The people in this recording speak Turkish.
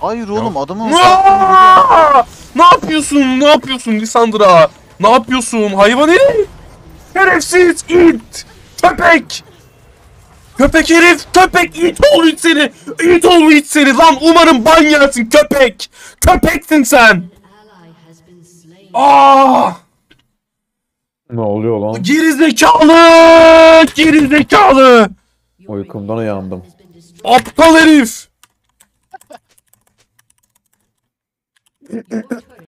Hayır oğlum adamın Aa! Ne yapıyorsun? Ne yapıyorsun Lisandra? Ne yapıyorsun? Hayvan herif! Şerefsiz it! Köpek! Köpek herif! Köpek it oğlu it seni! İt oğlu it seni! Lan umarım ban yersin köpek! Köpeksin sen! Aa! Ne oluyor lan? Gerizekalı! Gerizekalı! Uykumdan uyandım. Aptal herif!